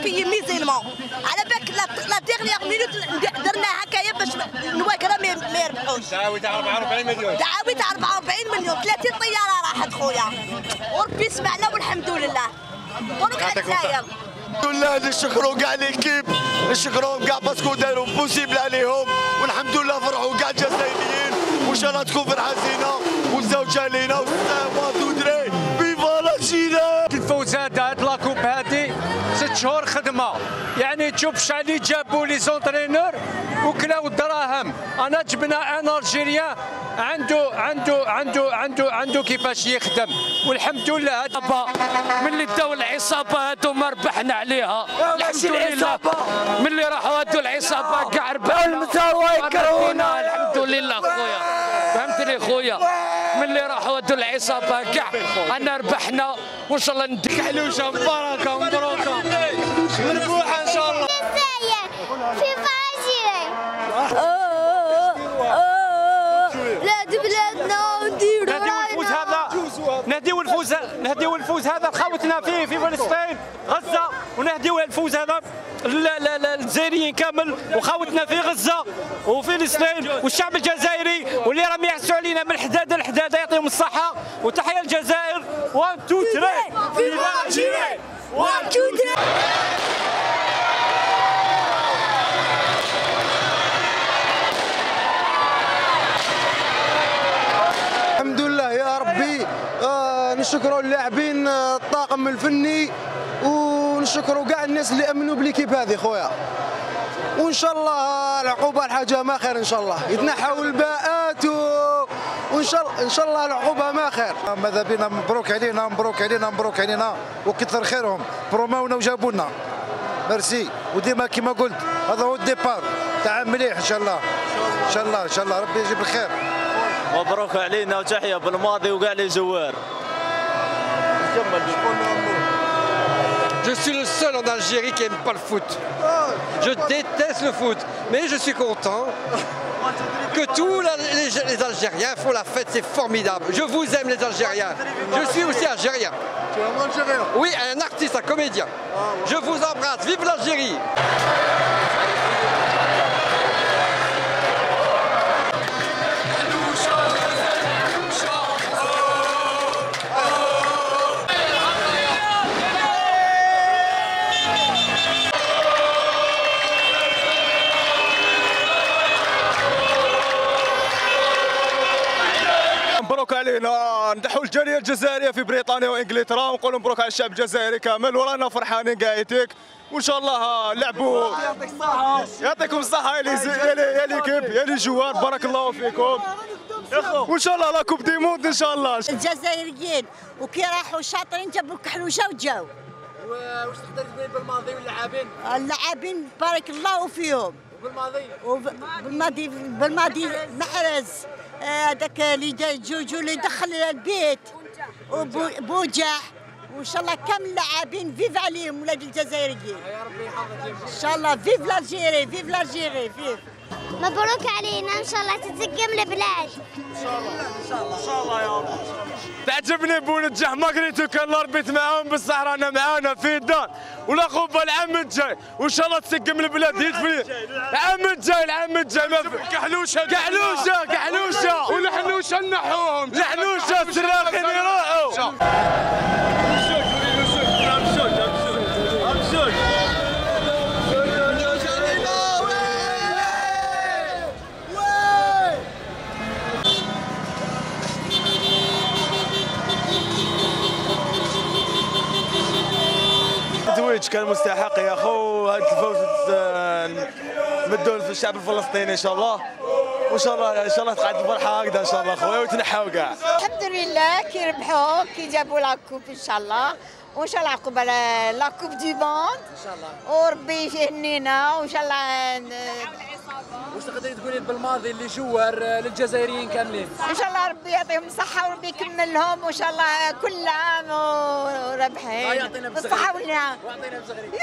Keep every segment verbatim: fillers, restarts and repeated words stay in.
في ميزينمون على بالك لا ديغنيغ مينوت درنا هكايا باش نواكره ما يربحوش. دعاوي تاع أربعة وأربعين مليون دعاوي تاع أربعة وأربعين مليون ثلاثين طياره راحت خويا وربي سمعنا والحمد لله. مبروك علينا. الحمد لله نشكروا كاع ليكيب نشكروهم كاع باسكو داروا بوسيبل عليهم والحمد لله فرحوا كاع الجزائريين وان شاء الله تكون فرحه زينه والزوجه لينا ودري فيفا لا الفوز هذا هاد لاكوب هادي ست شهور خدمه يعني تشوف شحال اللي جابوا لي زونترينور وكلاو الدراهم. انا جبنا ان الجيريان عنده عنده عنده عنده عنده كيفاش يخدم والحمد لله. هذا ملي داو العصابه هادو ما ربحنا عليها الحمد لله. ملي راحوا هادو العصابه كاع ربحنا المساواه يكرهونا الحمد لله خويا. فهمتني خويا ملي راحوا هادو العصابه كاع انا ربحنا وان شاء الله نديك حلوشه مباركه مبروكه مربوحه ان شاء الله. في فاجرة بلاد بلادنا ونديرو الفوز هذا نهديو الفوز نهديو الفوز هذا خوتنا فيه في فلسطين غزه ونهديو الفوز هذا للجزائريين كامل وخوتنا في غزه وفلسطين والشعب الجزائري واللي راهم يعسوا علينا من الحداده للحداده يعطيهم الصحه وتحيه للجزائر. واحد اثنين ثلاثة فيفا الجزائر. واحد اثنين ثلاثة. الحمد لله يا ربي. آه نشكروا اللاعبين الطاقم الفني ونشكروا كاع الناس اللي امنوا بليكيب هذه خويا وان شاء الله العقوبه الحاجه ما خير ان شاء الله يتنحوا الباءات و... وان شاء الله ان شاء الله العقوبه ما خير. ماذا بينا مبروك علينا مبروك علينا مبروك علينا وكثر خيرهم بروماونا وجابوا لنا ميرسي. وديما كما قلت هذا هو الديبار تاع مليح ان شاء الله ان شاء الله ان شاء الله ربي يجيب الخير. مبروك علينا وتحيه بالماضي وكاع لي زوار. Je suis le seul en Algérie qui n'aime pas le foot. Je déteste le foot, mais je suis content que tous les, les Algériens font la fête, c'est formidable. Je vous aime les Algériens. Je suis aussi algérien. Tu es un Algérien? Oui, un artiste, un comédien. Je vous embrasse, vive l'Algérie. مبروك علينا ندحوا الجاليه الجزائريه في بريطانيا وانجلترا ونقولوا مبروك على الشعب الجزائري كامل ورانا فرحانين قايتك وان شاء الله لعبوا. يعطيكم الصحه يا لي يا ليكيب يا لي جوار بارك الله فيكم وان شاء الله لا كوب دي موند ان شاء الله. الجزائريين وكي راحوا شاطرين جابوا كحلوشه وجاو. واش تقدر تقولي بالماضي واللاعبين؟ اللاعبين بارك الله فيهم. وبالماضي؟ بالماضي بالماضي محرز هذاك اللي جوجو اللي دخل البيت وبوجح وان شاء الله كامل اللاعبين فيف عليهم ولاد الجزائريين. يا ربي يحفظك ان شاء الله فيف لالجيري فيف لالجيري فيف. مبروك علينا ان شاء الله تتزقم البلاد. ان شاء الله ان شاء الله ان شاء الله يا رب. تعجبني بونجح ماكريتو كان ربيت معاهم بصح رانا معانا في الدار ولا خوبه العام الجاي وان شاء الله تسقم البلاد يدفي العام الجاي العام الجاي ما كحلوشه كحلوشه كحلوشه والحنوشه نحوهم الحنوشه السراخين يروحوا. التتويج كان مستحق يا خو. هذا الفوز نمدوه في الشعب الفلسطيني ان شاء الله وان شاء الله ان شاء الله تقعد الفرحه هكذا ان شاء الله خويا وتنحاو كاع. الحمد لله كي ربحوا كي جابوا لاكوب ان شاء الله وان شاء الله عقب لاكوب دي موند ان شاء الله وربي يهنينا وان شاء الله. واش تقدري تقولي بالماضي اللي جوار للجزائريين كاملين؟ ان شاء الله ربي يعطيهم الصحه وربي يكملهم وان شاء الله كل عام وربحين بالصحه والنعم. واعطينا بصغري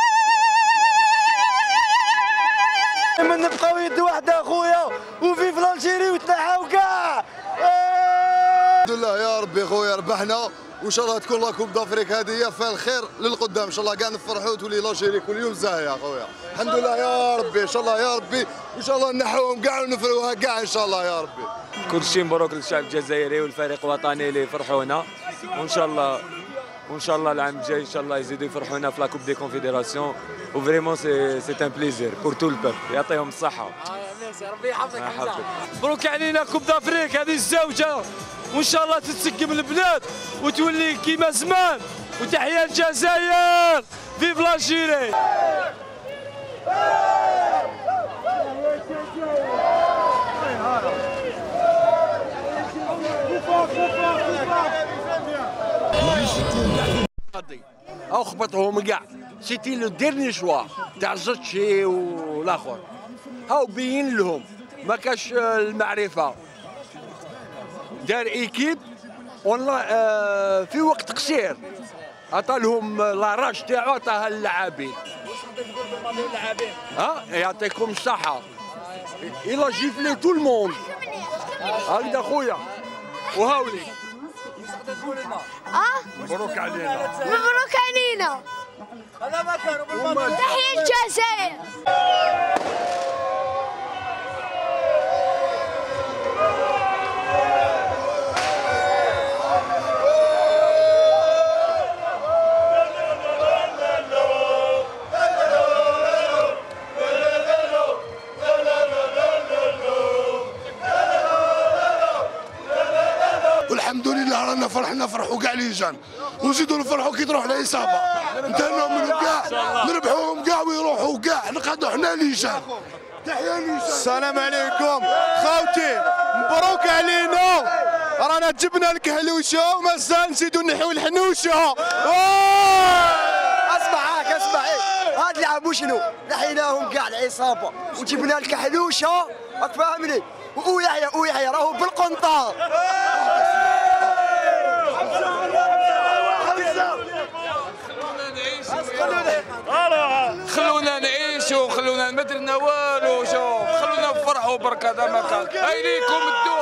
دائما نبقاو يد واحده اخويا وفي في الجيري وتنحاو كاع. الحمد لله يا ربي خويا ربحنا وان شاء الله تكون لا كوب دافريك هذه فيها الخير للقدام ان شاء الله كاع نفرحوا وتولي لاجيري كل يوم زاهيه خويا الحمد لله يا ربي ان شاء الله يا ربي وان شاء الله نحوهم كاع ونفرحوها كاع ان شاء الله يا ربي. كل شيء مبروك للشعب الجزائري والفريق الوطني اللي فرحونا وان شاء الله وان شاا الله العام الجاي ان شاء الله يزيدوا يفرحونا في لا كوب دي كونفيديراسيون وفريمون سي سي ان بليزير بور تو البوبل يعطيهم الصحه. ربي يحفظك حمزه. مبروك علينا كوب دافريك هذه الزوجه وان شاء الله تتسقم البلاد وتولي كيما زمان وتحيا الجزائر فيف لاجيري. او خبطهم كاع سيتي لو ديرني شوا تاع زوتشي والاخر هاو بين لهم ما كاش المعرفه دار ايكيب والله آه في وقت قصير عطى لهم لاراج تاعو عطاها للاعبين. ها يعطيكم الصحه الى جيفلي تو الموند هكذا خويا وهاولي. اه مبروك علينا مبروك علينا. هذا ما كانوا تحية الجزائر. والحمد لله رانا فرحنا فرحوا كاع ليجان ونزيدوا نفرحوا كي تروح العصابه نتهنوا منهم كاع نربحوهم كاع ويروحوا كاع نقعدوا حنا ليجان. تحيه ليجان. السلام عليكم خوتي مبروك علينا رانا جبنا الكهلوشه ومازال نزيدوا نحيو الحنوشه. اسمع هاك اسمع ايه هاد لعبوا شنو نحيناهم كاع العصابه وجبنا الكحلوشه راك فاهمني ويحيى ويحيى راهو بالقنطار. خلونا نعيشوا خلونا ما درنا والو شوف خلونا نفرحوا برك هذا ما كان هاي ليكم الدول.